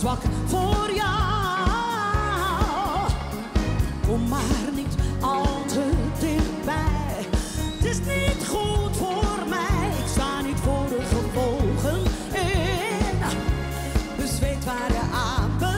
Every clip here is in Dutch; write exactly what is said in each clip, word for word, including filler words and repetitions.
zwak voor jou. Kom maar niet al te dichtbij. Het is niet goed voor mij. Ik sta niet voor de gevolgen in. Dus weet waar je aan begint.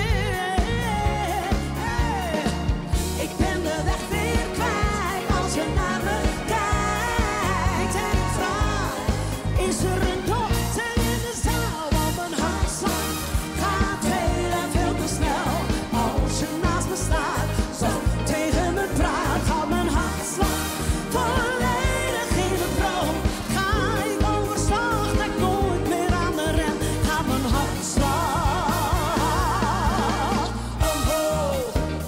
Hey. Ik ben de weg weer kwijt als je naar me kijkt. En ik vraag, is er een dokter in de zaal? Want mijn hartslag gaat heel en veel te snel. Als je naast me staat, zo tegen me praat, gaat mijn hartslag volledig in de droom. Ga ik overstag, trek nooit meer aan de rem, gaat mijn hartslag omhoog.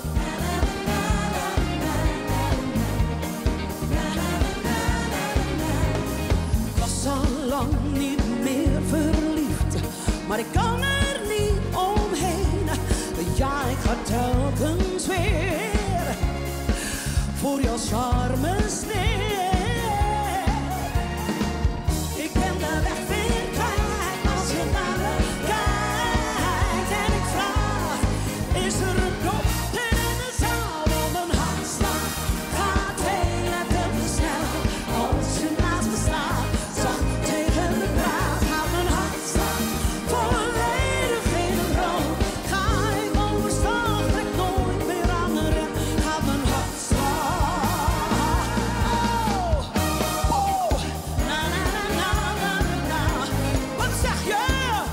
Ik was al lang niet meer verliefd, maar ik kan er niet omheen. Ja, ik ga telkens weer voor jouw charme sneer. Ik ben de weg weer kwijt als je naar me kijkt. En ik vraag, is er een dokter in de zaal? Want mijn hartslag gaat heel en veel te snel. Als je naast me staat, zacht tegen me praat, gaat mijn hartslag volledig in de droom. Ga ik overstag, trek nooit meer aan de rem, gaat mijn hartslag. Oh, oh, na na na na na na. Wat zeg je?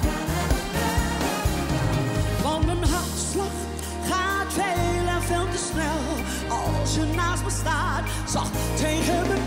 Want mijn hartslag gaat veel en veel te snel. Als je naast me staat, zacht tegen me